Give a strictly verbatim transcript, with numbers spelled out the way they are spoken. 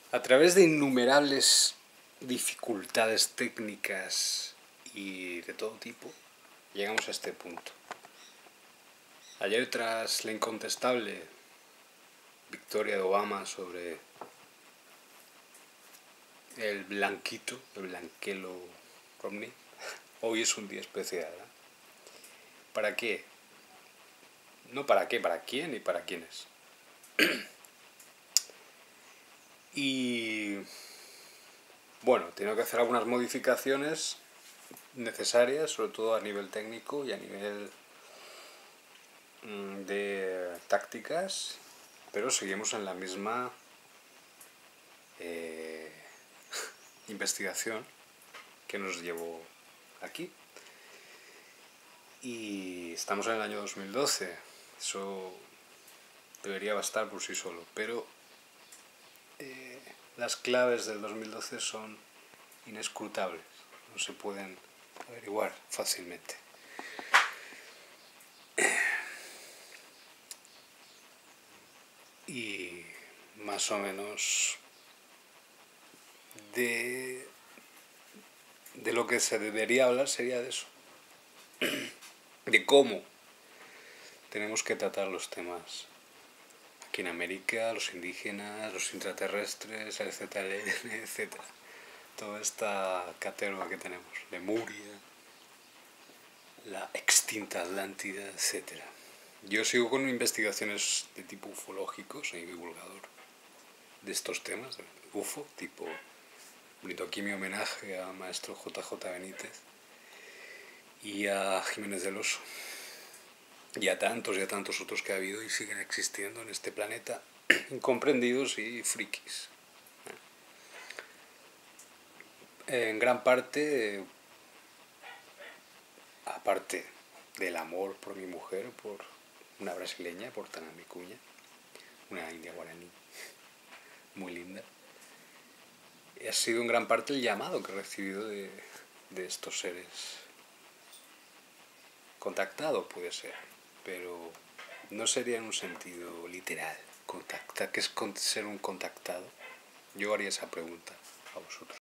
A través de innumerables dificultades técnicas y de todo tipo, llegamos a este punto. Ayer, tras la incontestable victoria de Obama sobre el blanquito, el blanquelo Romney, hoy es un día especial, ¿eh? ¿Para qué? No para qué, para quién y para quiénes. Y bueno, tengo que hacer algunas modificaciones necesarias, sobre todo a nivel técnico y a nivel mm, de tácticas, pero seguimos en la misma eh, investigación que nos llevó aquí. Y estamos en el año dos mil doce, eso debería bastar por sí solo, pero eh, las claves del dos mil doce son inescrutables, no se pueden averiguar fácilmente. Y más o menos de, de lo que se debería hablar sería de eso, de cómo tenemos que tratar los temas aquí en América, los indígenas, los intraterrestres, etcétera, etcétera. Toda esta caterva que tenemos, Lemuria, la extinta Atlántida, etcétera. Yo sigo con investigaciones de tipo ufológico, soy divulgador de estos temas, de U F O, tipo, bonito aquí mi homenaje al maestro J J Benítez y a Jiménez del Oso, y a tantos y a tantos otros que ha habido y siguen existiendo en este planeta, incomprendidos y frikis. En gran parte, aparte del amor por mi mujer, por una brasileña, por Tana Micuña, una india guaraní muy linda, ha sido en gran parte el llamado que he recibido de, de estos seres. Contactado puede ser, pero no sería en un sentido literal. Contacta, ¿qué es ser un contactado? Yo haría esa pregunta a vosotros.